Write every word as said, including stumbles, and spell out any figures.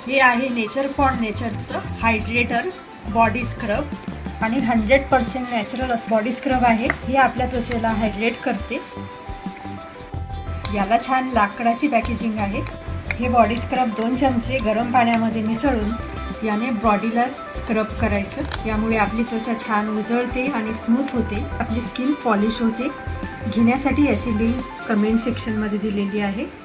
हे आहे nature for नेचरचं हायड्रेटर बॉडी स्क्रब आणि हंड्रेड पर्सेंट नॅचरल असं बॉडी स्क्रब आहे। हे आपल्या त्वचेला हायड्रेट करते। याला छान लाकडाची पॅकेजिंग आहे। हे बॉडी स्क्रब दोन चमचे गरम पाण्यामध्ये मिसळून याने बॉडीला स्क्रब करायचं। यामुळे आपली त्वचा छान उजळते आणि स्मूथ होते, आपली स्किन पॉलिश होते। घेण्यासाठी याची लिंक कमेंट सेक्शनमध्ये दिलेली आहे।